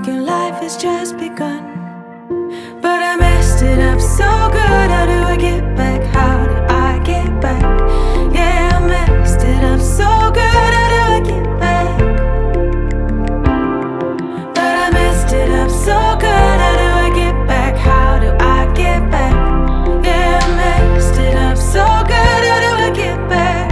thinking life has just begun. But I messed it up so good. How do I get back? How do I get back? Yeah, I messed it up so good. How do I get back? But I messed it up so good. How do I get back? How do I get back? Yeah, I messed it up so good. How do I get back?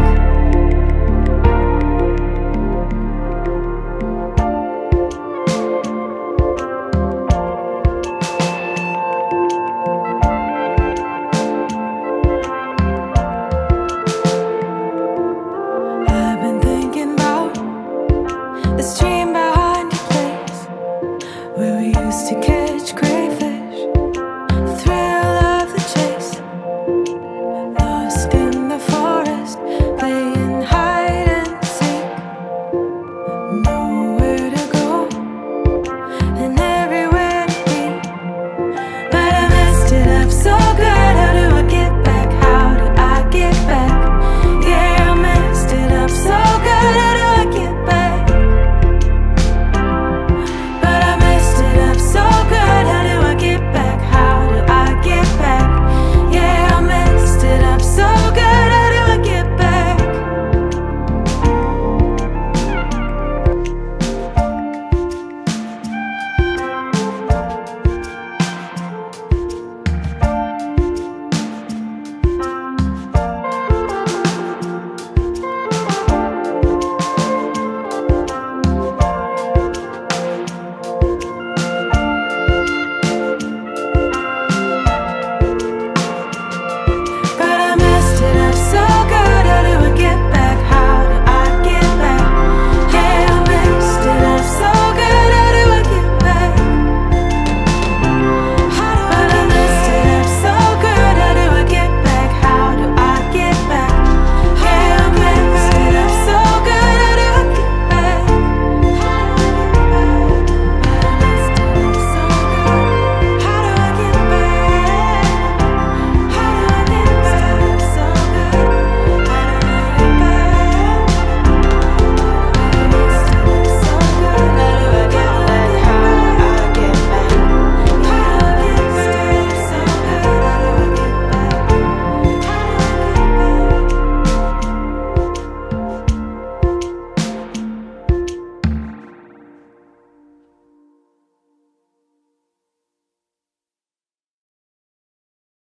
I've been thinking about the street